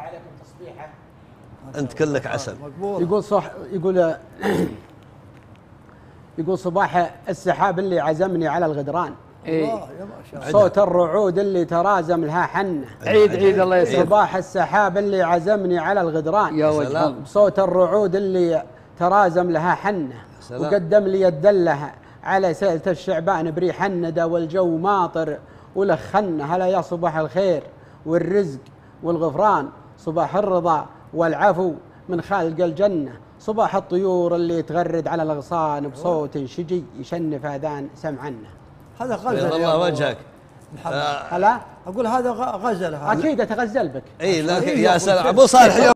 عليكم تصبيحه. انت كلك عسل. يقول يقول صباح السحاب اللي عزمني على الغدران. إيه. صوت الرعود اللي ترازم لها حنه. عيد الله يسلمك. صباح السحاب اللي عزمني على الغدران. يا وجه. صوت الرعود اللي ترازم لها حنه. وقدم لي الدله على سيلة الشعبان بريح الندى والجو ماطر ولخنه. هلا يا صباح الخير والرزق والغفران، صباح الرضا والعفو من خالق الجنة، صباح الطيور اللي تغرد على الأغصان بصوت شجي يشنف آذان سمعنا. هذا غزل. الله وجهك. هلا أقول هذا غزل. أكيد أتغزل بك. اي لكن يا سلام ابو صالح.